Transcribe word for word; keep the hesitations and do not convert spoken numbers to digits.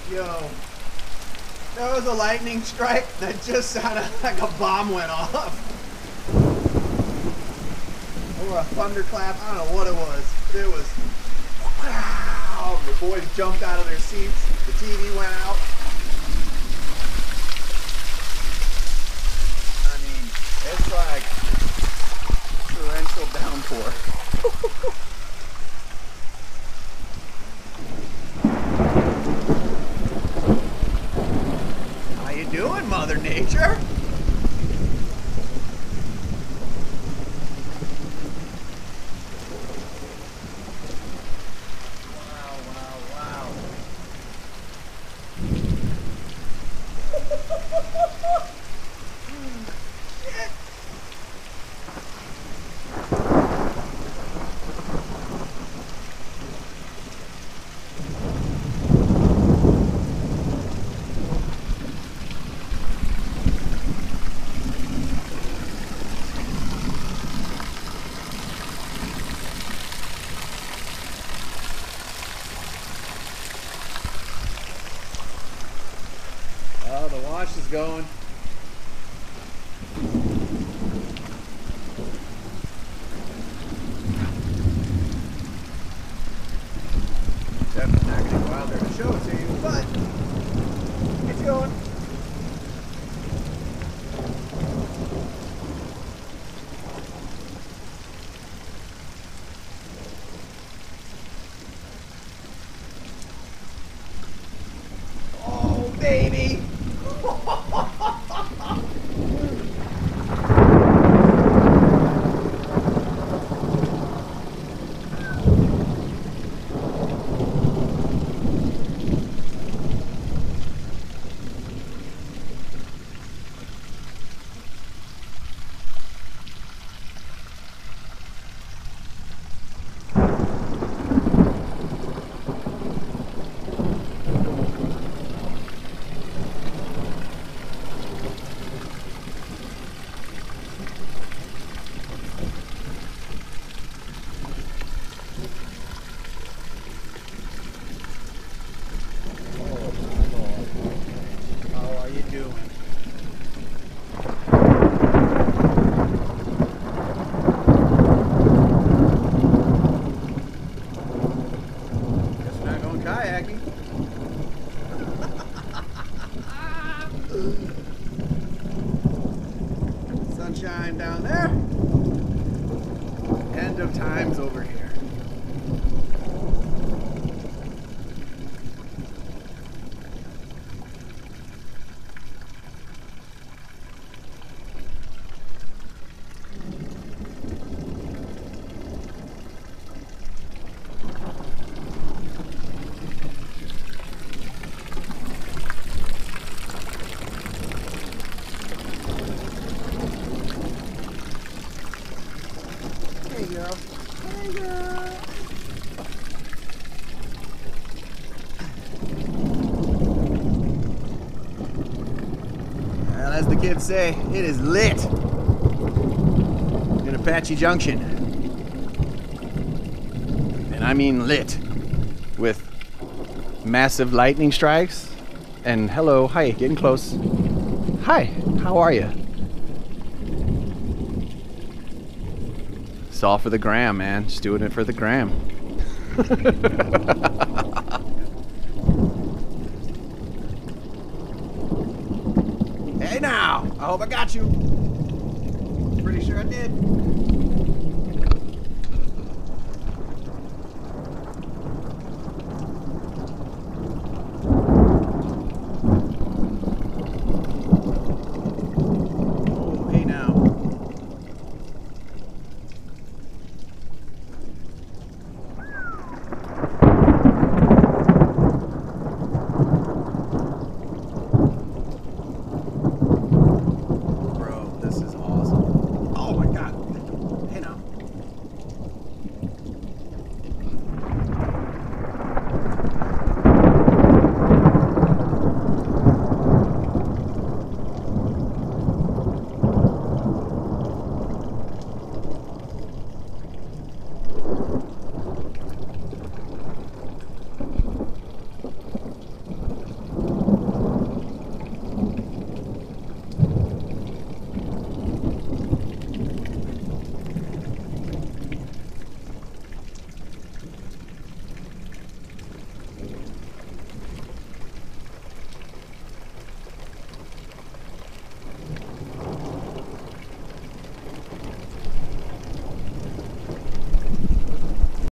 Yo, that was a lightning strike that just sounded like a bomb went off. Or a thunderclap, I don't know what it was. But it was, wow, the boys jumped out of their seats, the T V went out. I mean, it's like torrential downpour. How you doing, Mother Nature? Wow, wow, wow. Shit. Oh, the wash is going. Definitely not going to go out there to show it to you, but it's going. Oh, baby! Kayaking. Sunshine down there. End of times over here. Hey girl. Hey girl. Well, as the kids say, it is lit in Apache Junction. And I mean lit. With massive lightning strikes. And hello, hi, getting close. Hi, how are you? It's all for the gram, man. Just doing it for the gram. Hey now! I hope I got you. Pretty sure I did.